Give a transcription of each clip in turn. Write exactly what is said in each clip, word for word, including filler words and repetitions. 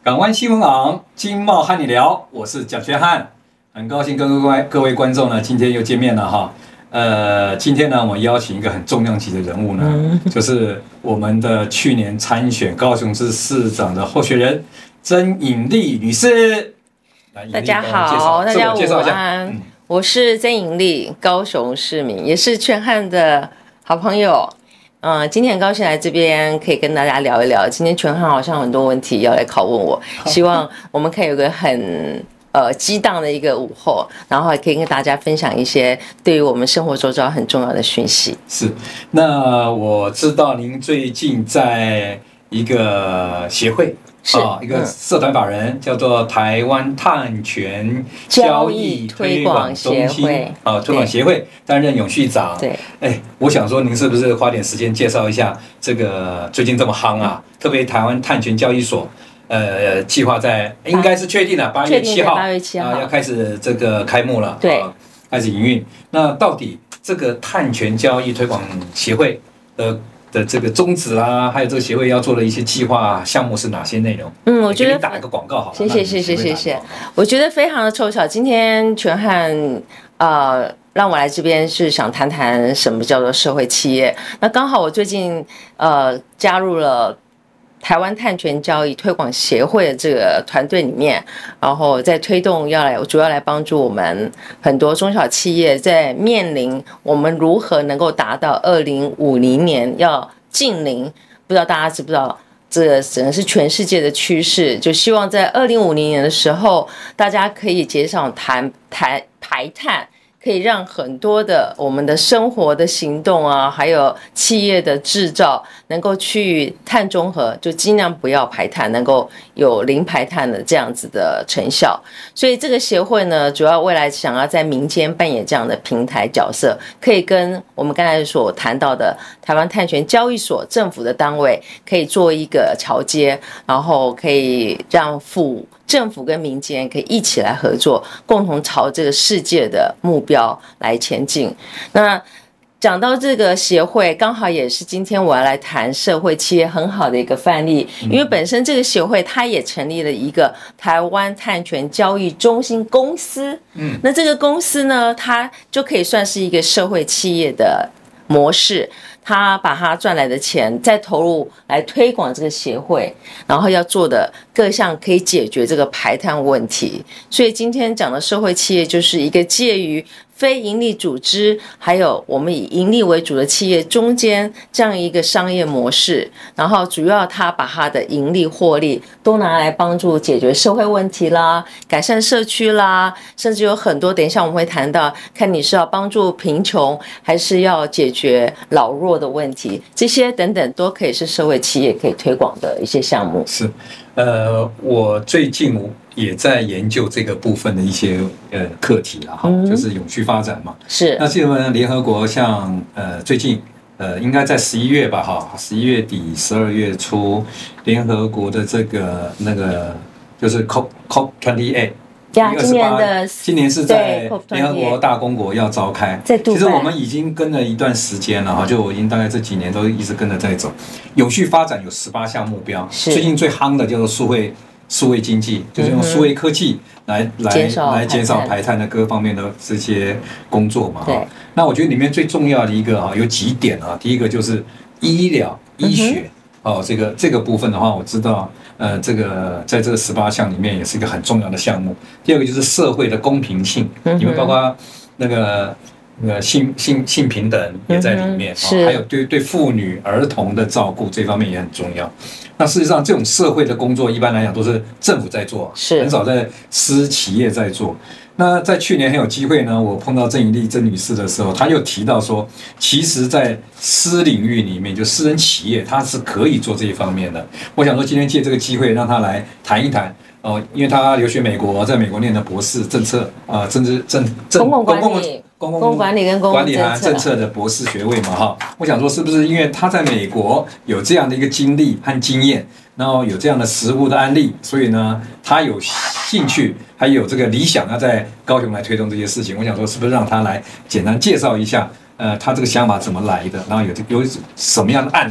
港湾新闻网经贸和你聊，我是蒋学汉，很高兴跟各位各位观众呢，今天又见面了哈。呃，今天呢，我们邀请一个很重量级的人物呢，嗯、就是我们的去年参选高雄市市长的候选人曾颖丽女士。 大家好，大家午安。嗯、我是曾颖丽，高雄市民，也是全汉的好朋友。嗯、呃，今天很高兴来这边，可以跟大家聊一聊。今天全汉好像很多问题要来拷问我，希望我们可以有个很呃激荡的一个午后，然后也可以跟大家分享一些对于我们生活周遭很重要的讯息。 是，那我知道您最近在一个协会。啊、哦，一个社团法人、嗯、叫做台湾碳权交易推广中心啊，推广协会担任永续长。 对， 哎，我想说，您是不是花点时间介绍一下这个最近这么夯啊？嗯、特别台湾碳权交易所，呃，计划在应该是确定了，八月七号， 八月七号、 啊、要开始这个开幕了， 对、 啊，开始营运。那到底这个碳权交易推广协会的？的这个宗旨啊，还有这个协会要做的一些计划项目是哪些内容？ 嗯，我觉得打一个广告好了。 谢谢谢谢谢谢，我觉得非常的凑巧，今天全汉呃让我来这边是想谈谈什么叫做社会企业。那刚好我最近呃加入了台湾碳权交易推广协会的这个团队里面，然后在推动要来主要来帮助我们很多中小企业在面临我们如何能够达到二零五零年要净零，不知道大家知不知道，这个整个是全世界的趋势，就希望在二零五零年的时候，大家可以减少碳排排碳。可以让很多的我们的生活的行动啊，还有企业的制造能够去碳中和，就尽量不要排碳，能够有零排碳的这样子的成效。所以这个协会呢，主要未来想要在民间扮演这样的平台角色，可以跟我们刚才所谈到的台湾碳权交易所政府的单位可以做一个桥接，然后可以让府政府跟民间可以一起来合作，共同朝这个世界的目标来前进。那讲到这个协会，刚好也是今天我要来谈社会企业很好的一个范例，因为本身这个协会它也成立了一个台湾碳权交易中心公司，嗯，那这个公司呢，它就可以算是一个社会企业的模式。他把他赚来的钱再投入来推广这个协会，然后要做的各项可以解决这个排碳问题。所以今天讲的社会企业就是一个介于非营利组织还有我们以盈利为主的企业中间这样一个商业模式，然后主要他把他的盈利获利都拿来帮助解决社会问题啦，改善社区啦，甚至有很多等一下我们会谈到，看你是要帮助贫穷还是要解决老弱的问题，这些等等都可以是社会企业可以推广的一些项目。 是，呃，我最近也在研究这个部分的一些呃课题啦，哈、嗯，就是永续发展嘛。 是。 那基本上联合国像呃最近呃应该在十一月吧，哈，十一月底十二月初，联合国的这个那个就是 COP COP 二十八。 呀，今年的今年是在联合国大公国要召开，其实我们已经跟了一段时间了哈，就我已经大概这几年都一直跟着在走。永续发展有十八项目标，最近最夯的叫做数位数位经济，就是用数位科技来、嗯、来来减少排碳的各方面的这些工作嘛。 对， 那我觉得里面最重要的一个啊，有几点啊，第一个就是医疗医学。嗯哦，这个这个部分的话，我知道，呃，这个在这个十八项里面也是一个很重要的项目。第二个就是社会的公平性，因为包括那个那个性性性平等也在里面， 嗯、 哦，还有对对妇女儿童的照顾这方面也很重要。那事实上，这种社会的工作一般来讲都是政府在做， 是很少在私企业在做。那在去年很有机会呢，我碰到郑颖丽郑女士的时候，她又提到说，其实，在私领域里面，就私人企业，它是可以做这一方面的。我想说，今天借这个机会，让她来谈一谈哦，因为她留学美国，在美国念的博士政策啊、呃，政治政政公共管理、 公共管理跟公共管理和政策的博士学位嘛，哈。我想说，是不是因为她在美国有这样的一个经历和经验？然后有这样的实务的案例，所以呢，他有兴趣，还有这个理想，要在高雄来推动这些事情。我想说，是不是让他来简单介绍一下，呃，他这个想法怎么来的，然后有有什么样的案例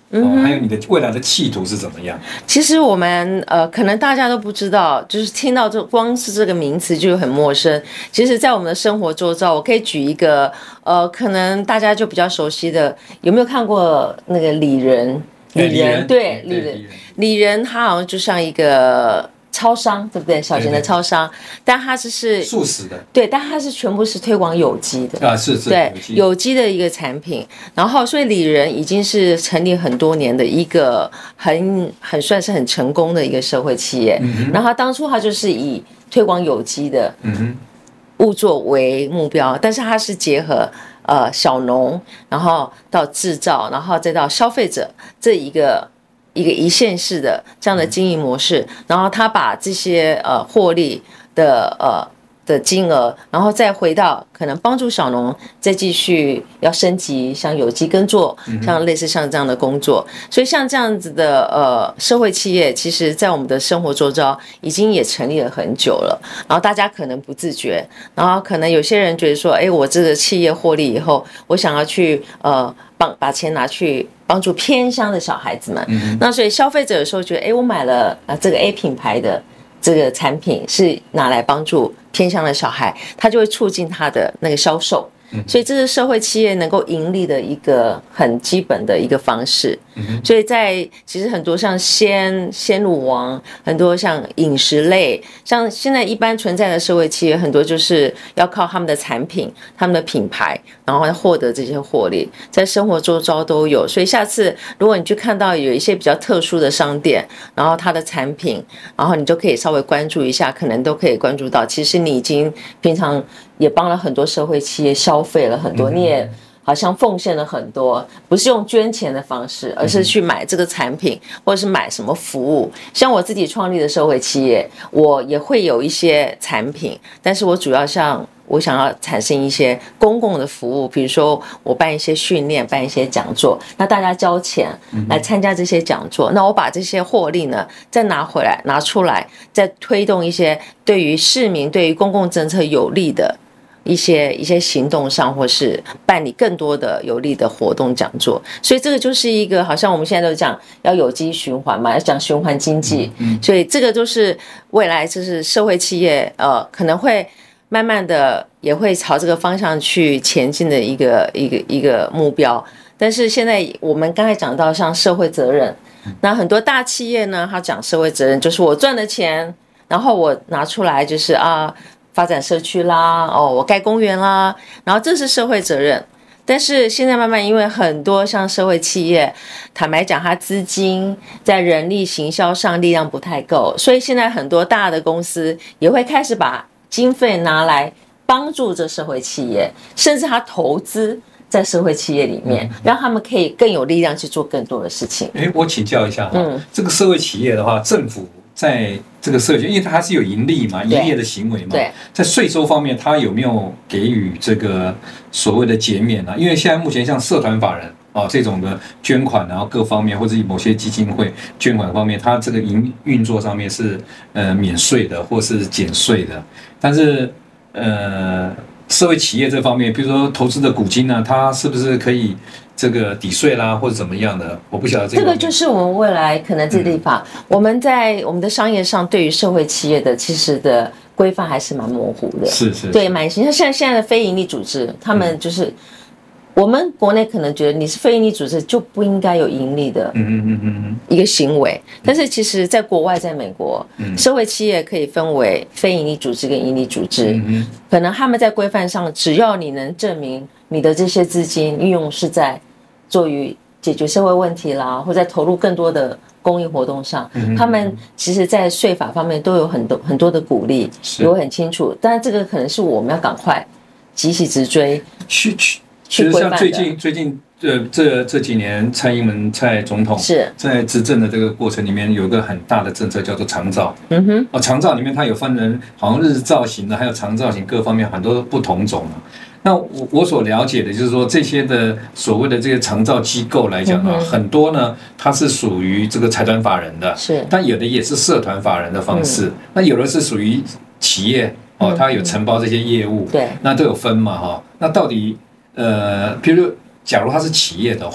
哦，还有你的未来的企图是怎么样？ 其实我们呃，可能大家都不知道，就是听到这光是这个名词就很陌生。其实，在我们的生活周遭，我可以举一个呃，可能大家就比较熟悉的，有没有看过那个李仁？李仁对李仁，李仁他好像就像一个超商，对不对？小型的超商，但它是是素食的， 对，但它是全部是推广有机的啊，是是， 对，有机的一个产品。然后，所以李仁已经是成立很多年的一个很很算是很成功的一个社会企业。嗯、然后当初他就是以推广有机的物作为目标，但是它是结合呃小农，然后到制造，然后再到消费者这一个。一个一线式的这样的经营模式，然后他把这些呃获利的呃的金额，然后再回到可能帮助小农再继续要升级，像有机耕作，像类似像这样的工作。所以像这样子的呃社会企业，其实在我们的生活周遭已经也成立了很久了。然后大家可能不自觉，然后可能有些人觉得说，哎，我这个企业获利以后，我想要去呃帮把钱拿去。帮助偏乡的小孩子们，嗯、那所以消费者有时候觉得，哎，我买了啊这个 A 品牌的这个产品是拿来帮助偏乡的小孩，它就会促进它的那个销售。所以这是社会企业能够盈利的一个很基本的一个方式。所以在其实很多像鲜鲜乳王，很多像饮食类，像现在一般存在的社会企业，很多就是要靠他们的产品、他们的品牌，然后获得这些获利，在生活周遭都有。所以下次如果你去看到有一些比较特殊的商店，然后它的产品，然后你就可以稍微关注一下，可能都可以关注到，其实你已经平常也帮了很多社会企业消费了很多，你也好像奉献了很多，不是用捐钱的方式，而是去买这个产品，或者是买什么服务。像我自己创立的社会企业，我也会有一些产品，但是我主要像我想要产生一些公共的服务，比如说我办一些训练，办一些讲座，那大家交钱来参加这些讲座，那我把这些获利呢再拿回来拿出来，再推动一些对于市民、对于公共政策有利的一些一些行动上，或是办理更多的有利的活动讲座。所以这个就是一个好像我们现在都讲要有机循环嘛，要讲循环经济，所以这个都是未来就是社会企业呃可能会慢慢的也会朝这个方向去前进的一个一个一个目标。但是现在我们刚才讲到像社会责任，那很多大企业呢，他讲社会责任就是我赚的钱，然后我拿出来就是啊发展社区啦，哦我盖公园啦，然后这是社会责任。但是现在慢慢因为很多像社会企业，坦白讲它资金在人力行销上力量不太够，所以现在很多大的公司也会开始把经费拿来帮助这社会企业，甚至他投资在社会企业里面，让他们可以更有力量去做更多的事情。 哎，我请教一下哈，嗯、这个社会企业的话，政府在这个社区，因为它还是有盈利嘛，营业的行为嘛，在税收方面，它有没有给予这个所谓的减免啊？因为现在目前像社团法人啊这种的捐款，然后各方面或者某些基金会捐款方面，它这个营运作上面是呃免税的或是减税的，但是呃社会企业这方面，比如说投资的股金呢，它是不是可以这个抵税啦，或者怎么样的？我不晓得这个。 这个就是我们未来可能这个地方，嗯、我们在我们的商业上对于社会企业的其实的规范还是蛮模糊的。 是 是, 是。 对，蛮像现在现在的非营利组织，他们就是。嗯我们国内可能觉得你是非营利组织就不应该有盈利的一个行为，但是其实在国外，在美国，社会企业可以分为非营利组织跟营利组织，可能他们在规范上，只要你能证明你的这些资金运用是在做于解决社会问题啦，或在投入更多的公益活动上，他们其实在税法方面都有很多很多的鼓励，有很清楚，但是这个可能是我们要赶快急起直追去去。其实像最近最近呃这这几年，蔡英文蔡总统是在执政的这个过程里面，有一个很大的政策叫做长照。 嗯哼， 哦，长照里面它有分人，好像日造型的，还有长照型，各方面很多不同种。那我我所了解的就是说，这些的所谓的这些长照机构来讲啊，嗯、很多呢它是属于这个财团法人的， 是， 但有的也是社团法人的方式，嗯、那有的是属于企业哦，它有承包这些业务， 对、嗯， 那都有分嘛哈。那到底呃，比如假如它是企业的话，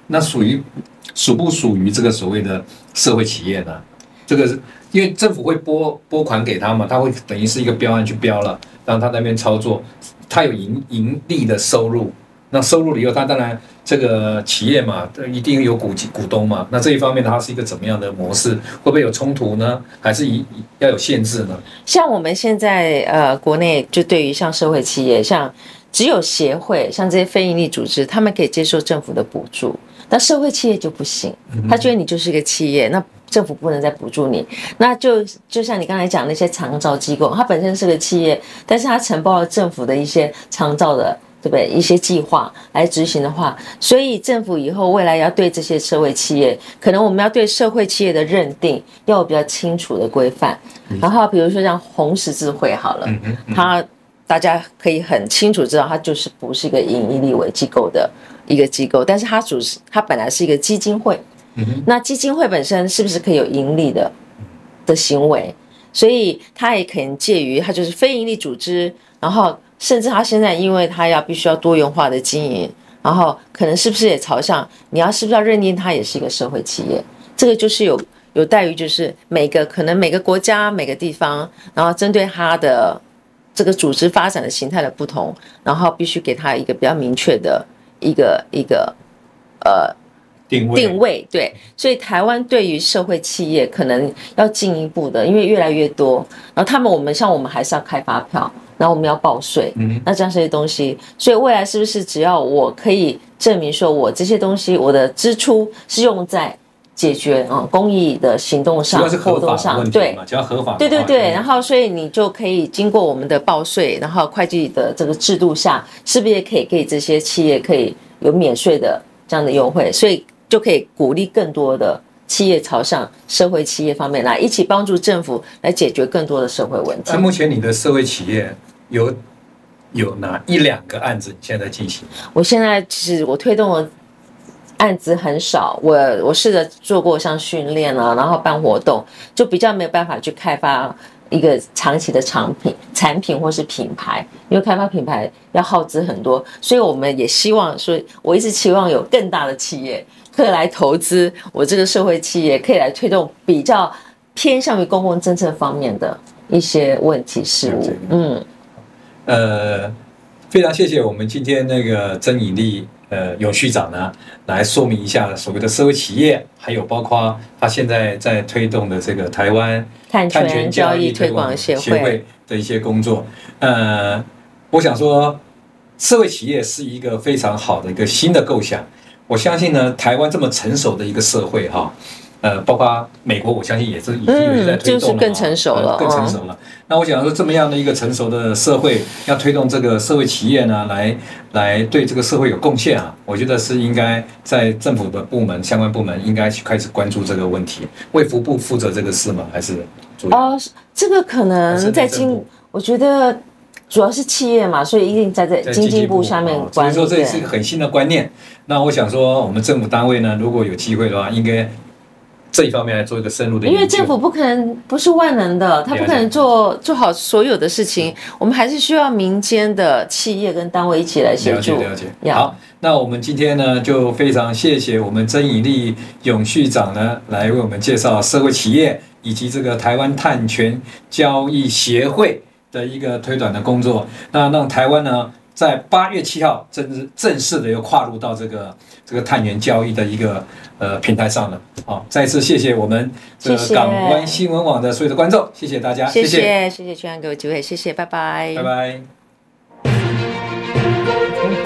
那属于属不属于这个所谓的社会企业呢？这个是因为政府会拨拨款给他嘛，他会等于是一个标案去标了，让他那边操作，他有盈盈利的收入。那收入了以后，他当然这个企业嘛，一定有股股东嘛。那这一方面它是一个怎么样的模式？会不会有冲突呢？还是一要有限制呢？ 像我们现在呃，国内就对于像社会企业，像只有协会，像这些非营利组织，他们可以接受政府的补助，那社会企业就不行。他觉得你就是一个企业，那政府不能再补助你。那就就像你刚才讲那些长照机构，它本身是个企业，但是它承包了政府的一些长照的。对不对？一些计划来执行的话，所以政府以后未来要对这些社会企业，可能我们要对社会企业的认定要有比较清楚的规范。然后比如说像红十字会好了，它大家可以很清楚知道，它就是不是一个以营利为机构的一个机构，但是它主它本来是一个基金会。那基金会本身是不是可以有盈利的的行为？所以它也可能介于它就是非营利组织，然后。甚至他现在，因为他要必须要多元化的经营，然后可能是不是也朝向你要是不是要认定它也是一个社会企业？这个就是有有待于就是每个可能每个国家每个地方，然后针对它的这个组织发展的形态的不同，然后必须给它一个比较明确的一个一个呃定位定位。对，所以台湾对于社会企业可能要进一步的，因为越来越多，然后他们我们像我们还是要开发票。然后我们要报税，那这样这些东西，所以未来是不是只要我可以证明说我这些东西我的支出是用在解决啊、嗯、公益的行动上、活动上， 对，只要合法， 对对对，然后所以你就可以经过我们的报税，然后会计的这个制度下，是不是也可以给这些企业可以有免税的这样的优惠，所以就可以鼓励更多的。企业朝向社会企业方面来，一起帮助政府来解决更多的社会问题。 那目前你的社会企业有有哪一两个案子现在进行？ 我现在其实我推动的案子很少，我我试着做过像训练啊，然后办活动，就比较没有办法去开发一个长期的产品、产品或是品牌，因为开发品牌要耗资很多，所以我们也希望说，我一直期望有更大的企业。可以来投资我这个社会企业，可以来推动比较偏向于公共政策方面的一些问题事务。嗯， 呃，非常谢谢我们今天那个曾以利呃永续长呢，来说明一下所谓的社会企业，还有包括他现在在推动的这个台湾碳权交易推广协会的一些工作。呃，我想说，社会企业是一个非常好的一个新的构想。我相信呢，台湾这么成熟的一个社会哈，呃，包括美国，我相信也是已经有在推动了、嗯， 就是更成熟了， 呃、更成熟了。嗯、那我想说，这么样的一个成熟的社会，要推动这个社会企业呢，来来对这个社会有贡献啊，我觉得是应该在政府的部门、相关部门应该去开始关注这个问题。卫福部负责这个事吗？还是主要？ 哦，这个可能在经，我觉得。主要是企业嘛，所以一定在这经济部下面管理。 所以说这是一个很新的观念。那我想说，我们政府单位呢，如果有机会的话，应该这一方面来做一个深入的研究。 因为政府不可能不是万能的，他不可能做做好所有的事情，我们还是需要民间的企业跟单位一起来协助。 了解了解。好，那我们今天呢，就非常谢谢我们曾以利永续长呢，来为我们介绍社会企业以及这个台湾碳权交易协会的一个推广的工作，那让台湾呢，在八月七号正正式的又跨入到这个这个碳权交易的一个呃平台上了。好，再次谢谢我们这个港湾新闻网的所有的观众，谢谢大家， 谢谢谢谢全安给我机会，谢谢，拜拜， 拜拜。